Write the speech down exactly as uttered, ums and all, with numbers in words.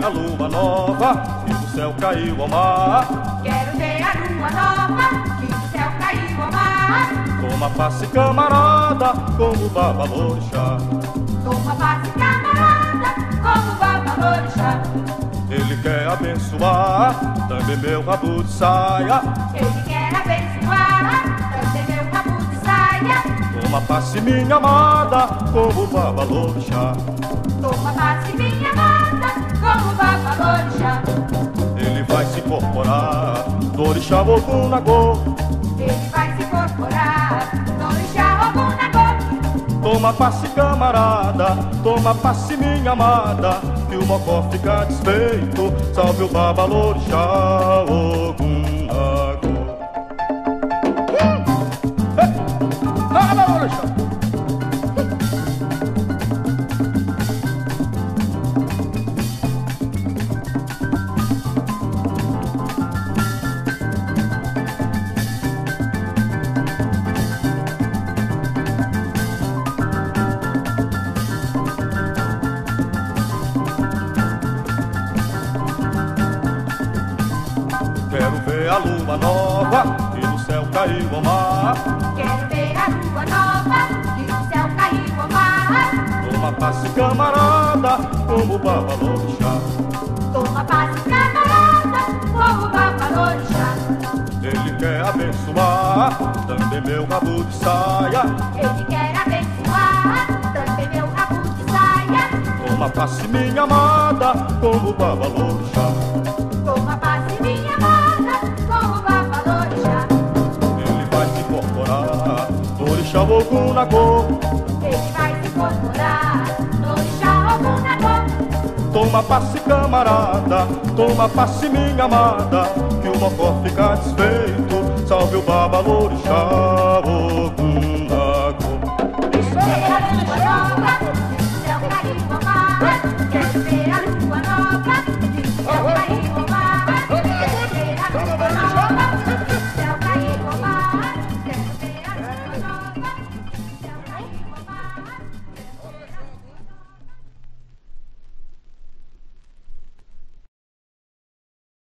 a lua nova que do céu caiu ao mar. Quero ver a lua nova que do céu caiu ao mar. Toma passe, camarada, como babalorixá. Toma passe, camarada, como babalorixá. Ele quer abençoar também meu rabo de saia. Ele quer abençoar também meu rabo de saia. Toma passe, minha amada, como babalorixá. Toma passe, minha amada, como babalorixá. Ele vai se incorporar do orixá Ogum Nagô. Ele vai se incorporar no orixá Ogum Nagô. Toma passe, camarada, toma passe, minha amada, que o mocó fica desfeito. Salve o babalorixá Ogum Nagô. Hum! Ei! Babalorixá! Quero ver a lua nova que do céu caiu ao mar. Quero ver a lua nova que do céu caiu ao mar. Toma passe, camarada, como babalorixá. Toma passe, camarada, como babalorixá. Ele quer abençoar também meu rabo de saia. Ele quer abençoar também meu rabo de saia. Toma passe, minha amada, como babalorixá. Toma passe, minha amada, como babalorixá. Ele vai se incorporar no orixá Ogum Nagô. Ele vai se incorporar no orixá Ogum Nagô. Toma passe, camarada, toma passe, minha amada, que o mocó fica desfeito. Salve o babalorixá Ogum